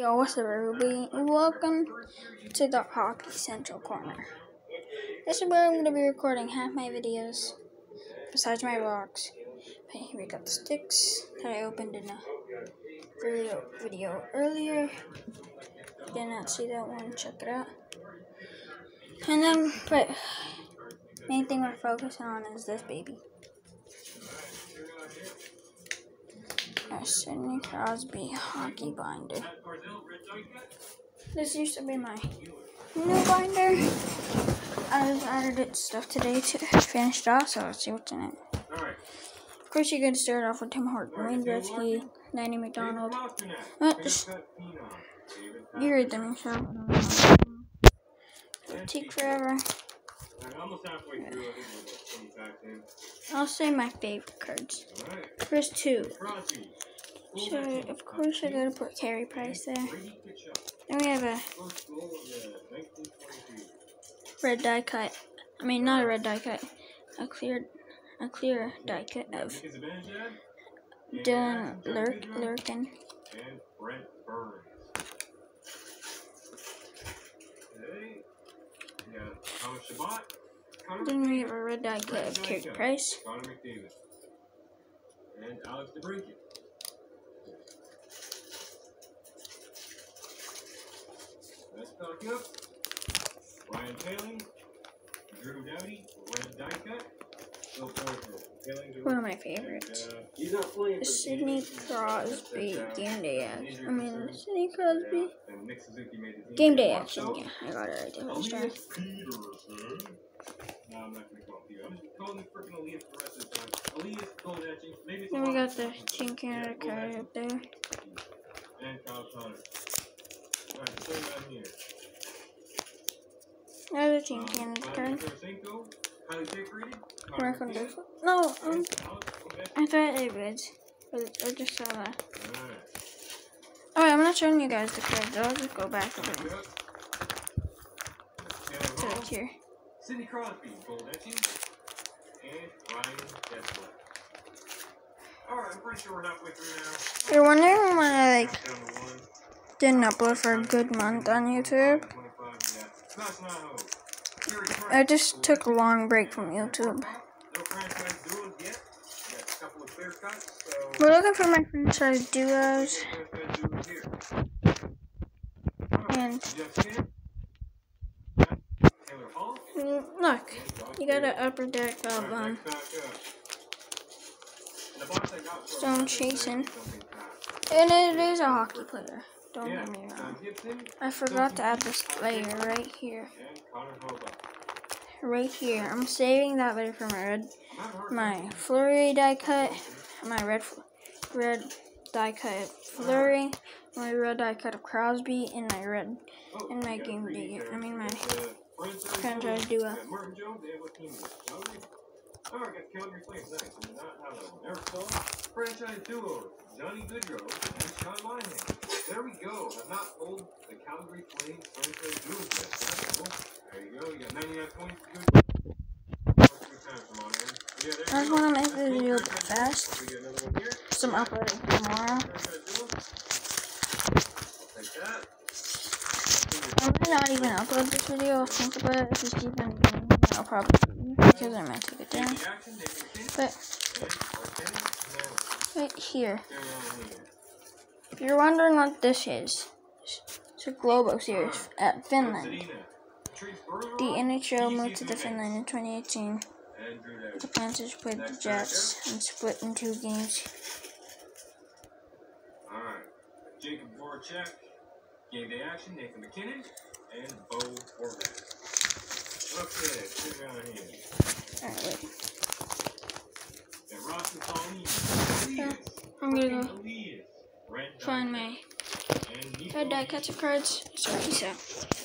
Yo, what's up, everybody? Welcome to the Hockey Central Corner. This is where I'm going to be recording half my videos, besides my vlogs. Okay, here we got the sticks that I opened in a video earlier. If you did not see that one, check it out. And then, but main thing we're focusing on is this baby. A Sidney Crosby hockey binder. This used to be my new binder. I just added stuff today to finish it off, so let's see what's in it. Of course, you're going to start off with Tim Horton, Wayne Gretzky, Lanny McDonald. You read them yourself. Take forever. I'll say my favorite cards. First two. So, of course, I gotta put Carey Price there. Then we have a red die cut. I mean, not a red die cut. A clear die cut of Dylan Larkin. Then we have a red die cut of Carey Price. And Alex DeBrincat. That's back up. Ryan Paling, Drew Doughty, red die cut. One of my favorites. The Sidney Crosby game day action. Sidney Crosby game day action. Yeah, I got it right there. Let's try. No, I'm not going to call it Peter. I'm just calling him freaking Elias for the rest of the time. Elias, Cole Etching, maybe Then we got the Team Canada card up there. And Kyle Connor. Alright, so down here. Another Team Canada card. Where from this one? No, I thought it was. I just saw that. Alright, I'm not showing you guys the cards. I'll just go back over to it here. Sidney Crosby, Gold Etching, and Ryan Kessler. Alright, I'm pretty sure we're halfway through now. You're wondering why I didn't upload for a good month on YouTube? I just took a long break from YouTube. We're looking for my franchise duos. And look, you got an upper deck of Stone Chasing. And it is a hockey player. Don't get me wrong. I forgot to add this layer right here. Right here. I'm saving that layer for my Fleury die cut, my red die cut of Fleury, my red die cut of Crosby, and my game day. My franchise duo. Franchise duo, Johnny Goodrow and Sean Monahan. There we go. I've not pulled the Calgary Flames franchise duo yet. That's cool. There you go. You got 99 points. Good. I just want to make the video fast, so I'm uploading tomorrow. I might not even upload this video. I'll think about it. If it's even, I'll probably, because I might take it down. But right here, if you're wondering what this is, it's a Globo series at Finland. The NHL moved to the Finland in 2018. The Panthers played the Jets and split in 2 games. Alright, Jacob Voracek, game day action, Nathan McKinnon, and Bo Horvath. Okay, sit down here. Alright, wait. And Ross and Pauline, I'm gonna go find my red die cuts of cards. Sorry, so.